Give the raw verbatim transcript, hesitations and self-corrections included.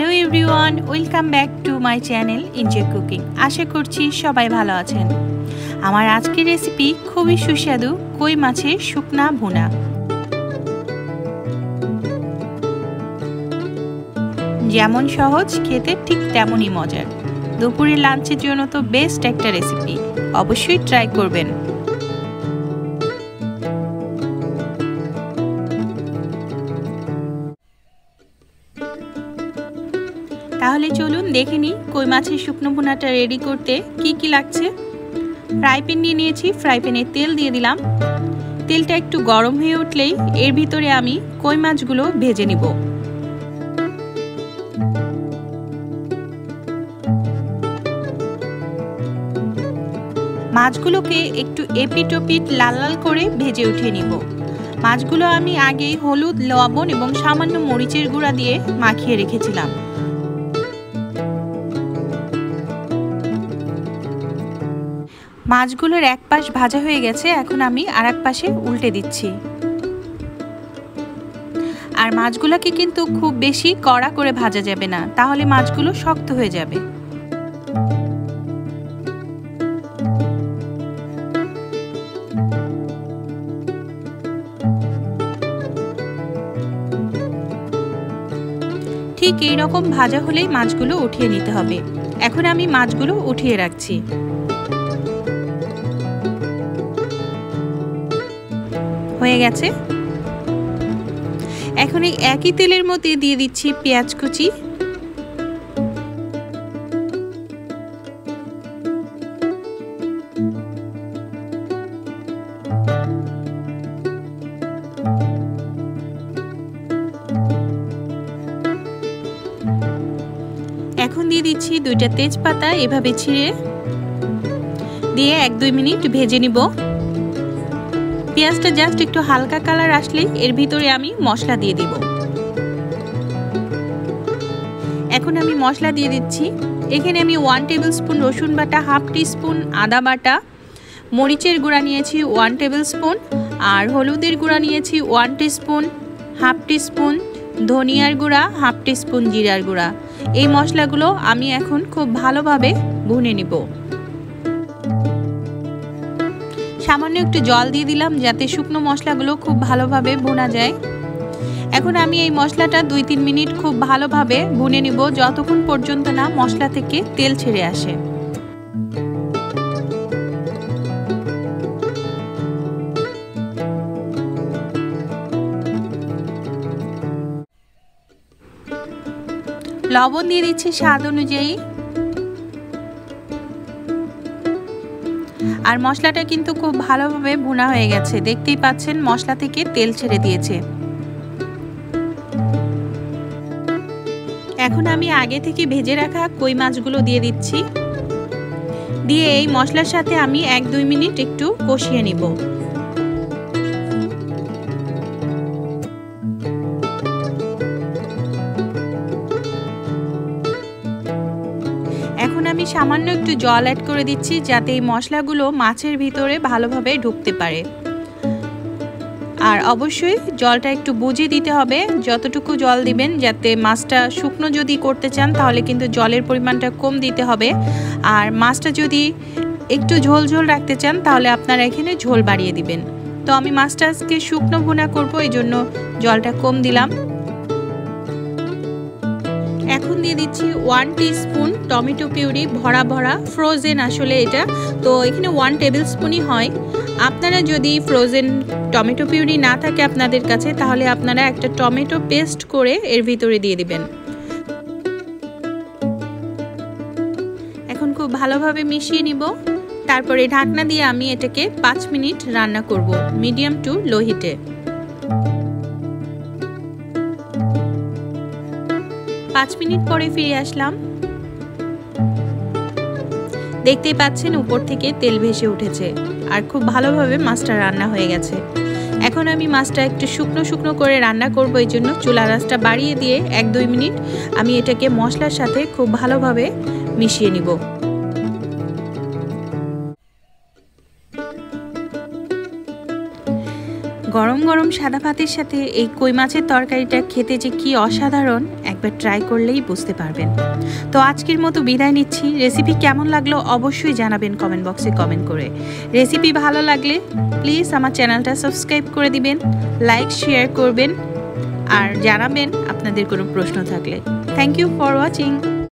Hello everyone, welcome back to my channel enjoy cooking. আশা করছি সবাই ভালো আছেন। আমার আজকের রেসিপি খুবই সুস্বাদু কই মাছের শুকনা ভুনা। যেমন সহজ খেতে ঠিক তেমনই মজার। দুপুরের লাঞ্চের জন্য তো বেস্ট একটা রেসিপি, অবশ্যই ট্রাই করবেন। তাহলে চলুন দেখে নিই কই মাছের শুকনো ভুনাটা রেডি করতে কি কি লাগছে। ফ্রাই প্যান নিয়ে নিয়েছি, ফ্রাই প্যানে তেল দিয়ে দিলাম। তেলটা একটু গরম হয়ে উঠলেই এর ভিতরে আমি কই মাছগুলো ভেজে নিব। মাছগুলোকে একটু এপিট ওপিট লাল লাল করে ভেজে উঠিয়ে নিব। মাছগুলো আমি আগেই হলুদ, লবণ এবং সামান্য মরিচের গুঁড়া দিয়ে মাখিয়ে রেখেছিলাম। মাছগুলোর এক পাশ ভাজা হয়ে গেছে, এখন আমি আর এক পাশে উল্টে দিচ্ছি। আর মাছগুলোকে কিন্তু খুব বেশি কড়া করে ভাজা যাবে না, তাহলে মাছগুলো শক্ত হয়ে যাবে। ঠিক এই রকম ভাজা হলেই মাছগুলো উঠিয়ে নিতে হবে। এখন আমি মাছগুলো উঠিয়ে রাখছি। হয়ে গেছে। এখন এই একই তেলের মধ্যে দিয়ে দিচ্ছি পেঁয়াজ কুচি, এখন দিয়ে দিচ্ছি দুইটা তেজপাতা এভাবে ছিঁড়ে দিয়ে এক দুই মিনিট ভেজে নিব। পেঁয়াজটা জাস্ট একটু হালকা কালার আসলেই এর ভিতরে আমি মশলা দিয়ে দিব। এখন আমি মশলা দিয়ে দিচ্ছি। এখানে আমি ওয়ান টেবিল স্পুন রসুন বাটা, হাফ টি স্পুন আদা বাটা, মরিচের গুঁড়া নিয়েছি ওয়ান টেবিল স্পুন, আর হলুদের গুঁড়া নিয়েছি one teaspoon, half teaspoon ধনিয়ার গুঁড়া, হাফ টি স্পুন জিরার গুঁড়া। এই মশলাগুলো আমি এখন খুব ভালোভাবে ভুনে নিব। সামান্য একটু জল দিয়ে দিলাম যাতে শুকনো মশলাগুলো খুব ভালোভাবে ভুনা যায়। এখন আমি এই মশলাটা দুই তিন মিনিট খুব ভালোভাবে ভুনে নিব, যতক্ষণ পর্যন্ত না মশলা থেকে তেল ছেড়ে আসে। লবণ দিয়ে দিচ্ছি স্বাদ অনুযায়ী। আর মশলাটা কিন্তু খুব ভালোভাবে ভুনা হয়ে গেছে, দেখতেই পাচ্ছেন মশলা থেকে তেল ছেড়ে দিয়েছে। এখন আমি আগে থেকে ভেজে রাখা কই মাছগুলো দিয়ে দিচ্ছি। দিয়ে এই মশলার সাথে আমি এক দুই মিনিট একটু কষিয়ে নিব। এখন আমি সামান্য একটু জল অ্যাড করে দিচ্ছি যাতে এই মশলাগুলো মাছের ভিতরে ভালোভাবে ঢুকতে পারে। আর অবশ্যই জলটা একটু বুঝে দিতে হবে, যতটুকু জল দিবেন, যাতে মাছটা শুকনো যদি করতে চান তাহলে কিন্তু জলের পরিমাণটা কম দিতে হবে। আর মাছটা যদি একটু ঝোল ঝোল রাখতে চান তাহলে আপনারা এখানে ঝোল বাড়িয়ে দিবেন। তো আমি মাছটা আজকে শুকনো ভুনা করবো, এই জন্য জলটা কম দিলাম। এখন দিয়ে দিচ্ছি ওয়ান টিস্পুন টমেটো পিউরি, ভরা ভরা ফ্রোজেন আসলে এটা, তো এখানে ওয়ান টেবিল স্পুনই হয়। আপনারা যদি ফ্রোজেন টমেটো পিউরি না থাকে আপনাদের কাছে, তাহলে আপনারা একটা টমেটো পেস্ট করে এর ভিতরে দিয়ে দিবেন। এখন খুব ভালোভাবে মিশিয়ে নিব। তারপরে ঢাকনা দিয়ে আমি এটাকে পাঁচ মিনিট রান্না করব মিডিয়াম টু লো হিটে। পাঁচ মিনিট পরে ফিরে আসলাম। দেখতেই পাচ্ছেন উপর থেকে তেল ভেসে উঠেছে আর খুব ভালোভাবে মাছটা রান্না হয়ে গেছে। এখন আমি মাছটা একটু শুকনো শুকনো করে রান্না করব, এই জন্য চুলার আঁচটা বাড়িয়ে দিয়ে এক দুই মিনিট আমি এটাকে মশলার সাথে খুব ভালোভাবে মিশিয়ে নিব। গরম গরম সাদা ভাতের সাথে এই কই মাছের তরকারিটা খেতে যে কি অসাধারণ, এক একবার ট্রাই করলেই বুঝতে পারবেন। তো আজকের মতো বিদায় নিচ্ছি। রেসিপি কেমন লাগলো অবশ্যই জানাবেন কমেন্ট বক্সে কমেন্ট করে। রেসিপি ভালো লাগলে প্লিজ আমার চ্যানেলটা সাবস্ক্রাইব করে দিবেন, লাইক শেয়ার করবেন আর জানাবেন আপনাদের কোনো প্রশ্ন থাকলে। Thank you for watching.